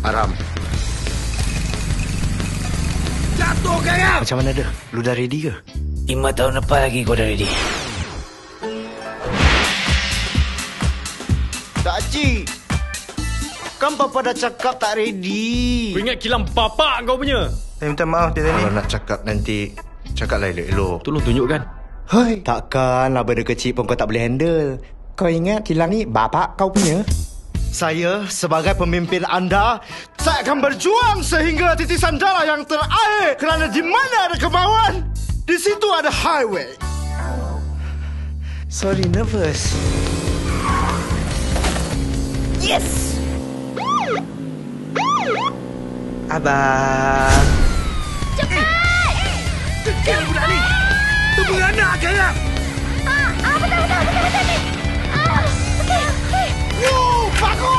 haram. Jatuh kaya! Macam mana dah? Lu dah ready ke? 5 tahun lepas lagi kau dah ready. Takcik, kan Papa dah cakap tak ready. Kau ingat kilang bapak kau punya. Minta maaf dia tadi. Kalau nak cakap nanti, cakaplah elok-elok. Tolong tunjukkan. Hai, takkan lah benda kecil pun kau tak boleh handle. Kau ingat kilang ni bapak kau punya? Saya sebagai pemimpin anda, saya akan berjuang sehingga titisan darah yang terakhir. Kerana di mana ada kemauan, di situ ada highway. Sorry, nervous. Yes! Abang. Kejar budak ni! Tu beranak kaya! Betul ni. Okey. Wow, bagus!